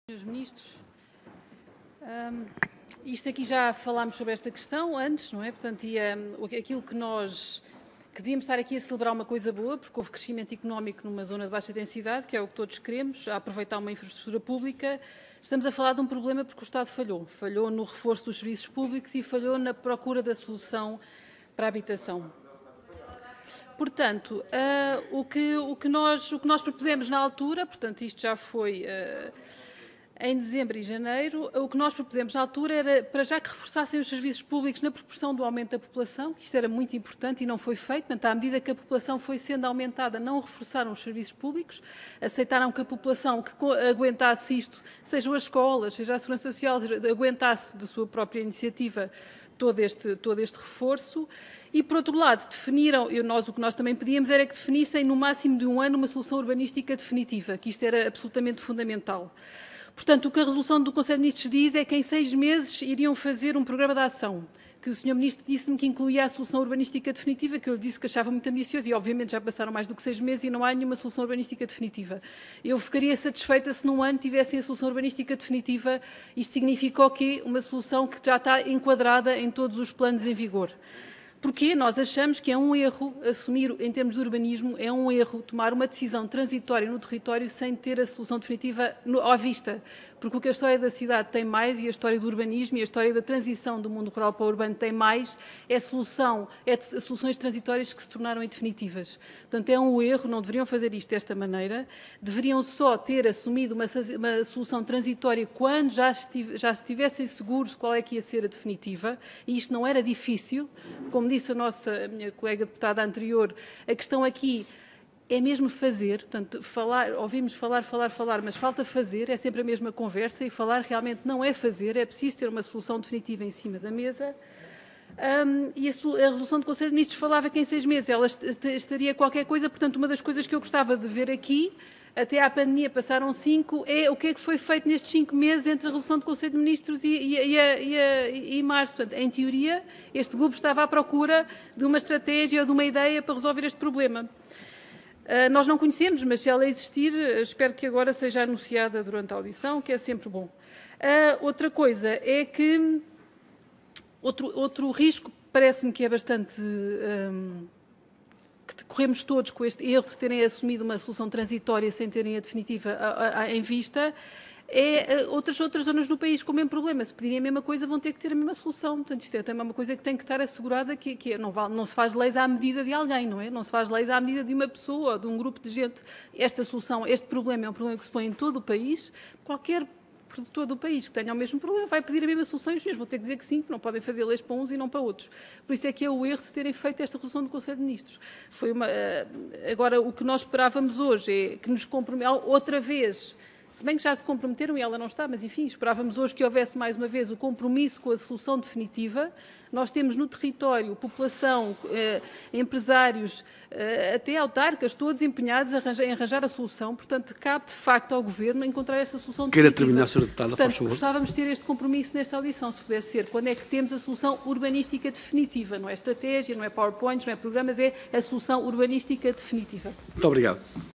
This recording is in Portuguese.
Senhores Ministros, isto aqui já falámos sobre esta questão antes, não é? Portanto, aquilo que devíamos estar aqui a celebrar uma coisa boa, porque houve crescimento económico numa zona de baixa densidade, que é o que todos queremos, a aproveitar uma infraestrutura pública. Estamos a falar de um problema porque o Estado falhou. Falhou no reforço dos serviços públicos e falhou na procura da solução para a habitação. Portanto, o que nós propusemos na altura, portanto, isto já foi em dezembro e janeiro, o que nós propusemos na altura era para já que reforçassem os serviços públicos na proporção do aumento da população, que isto era muito importante e não foi feito. Portanto, à medida que a população foi sendo aumentada, não reforçaram os serviços públicos, aceitaram que a população que aguentasse isto, sejam as escolas, seja a Segurança Social, aguentasse de sua própria iniciativa todo este reforço. E, por outro lado, o que nós também pedíamos era que definissem no máximo de um ano uma solução urbanística definitiva, que isto era absolutamente fundamental. Portanto, o que a resolução do Conselho de Ministros diz é que em 6 meses iriam fazer um programa de ação, que o Sr. Ministro disse-me que incluía a solução urbanística definitiva, que eu lhe disse que achava muito ambicioso e, obviamente, já passaram mais do que 6 meses e não há nenhuma solução urbanística definitiva. Eu ficaria satisfeita se num ano tivessem a solução urbanística definitiva. Isto significa o quê? Uma solução que já está enquadrada em todos os planos em vigor. Porque nós achamos que é um erro assumir, em termos de urbanismo, é um erro tomar uma decisão transitória no território sem ter a solução definitiva à vista. Porque o que a história da cidade tem mais, e a história do urbanismo e a história da transição do mundo rural para o urbano tem mais, é soluções transitórias que se tornaram indefinitivas. Portanto, é um erro, não deveriam fazer isto desta maneira, deveriam só ter assumido uma solução transitória quando já se estivessem seguros qual é que ia ser a definitiva, e isto não era difícil. Como disse a minha colega deputada anterior, a questão aqui é mesmo fazer. Portanto, ouvimos falar, mas falta fazer, é sempre a mesma conversa, e falar realmente não é fazer, é preciso ter uma solução definitiva em cima da mesa. E a resolução do Conselho de Ministros falava que em 6 meses ela estaria qualquer coisa. Portanto, uma das coisas que eu gostava de ver aqui, até à pandemia passaram 5, é o que é que foi feito nestes 5 meses entre a resolução do Conselho de Ministros e março. Portanto, em teoria, este grupo estava à procura de uma estratégia ou de uma ideia para resolver este problema. Nós não conhecemos, mas se ela existir, espero que agora seja anunciada durante a audição, que é sempre bom. Outra coisa é que outro risco, parece-me que é bastante... que corremos todos com este erro de terem assumido uma solução transitória sem terem a definitiva em vista, é outras zonas do país com o mesmo problema. Se pedirem a mesma coisa, vão ter que ter a mesma solução. Portanto, isto é também uma coisa que tem que estar assegurada, não se faz leis à medida de alguém, não é? Não se faz leis à medida de uma pessoa, de um grupo de gente. Esta solução, este problema é um problema que se põe em todo o país. Qualquer produtor do país que tenha o mesmo problema vai pedir a mesma solução e os senhores vão ter que dizer que sim, que não podem fazer leis para uns e não para outros. Por isso é que é o erro de terem feito esta resolução do Conselho de Ministros. Agora, o que nós esperávamos hoje é que nos comprometamos outra vez, se bem que já se comprometeram e ela não está, mas enfim, esperávamos hoje que houvesse mais uma vez o compromisso com a solução definitiva. Nós temos no território população, empresários, até autarcas, todos empenhados em arranjar a solução. Portanto, cabe de facto ao Governo encontrar esta solução definitiva. Queira terminar, Sra. Deputada, portanto, por favor. gostávamos de ter este compromisso nesta audição, se pudesse ser. Quando é que temos a solução urbanística definitiva? Não é estratégia, não é PowerPoints, não é programas, é a solução urbanística definitiva. Muito obrigado.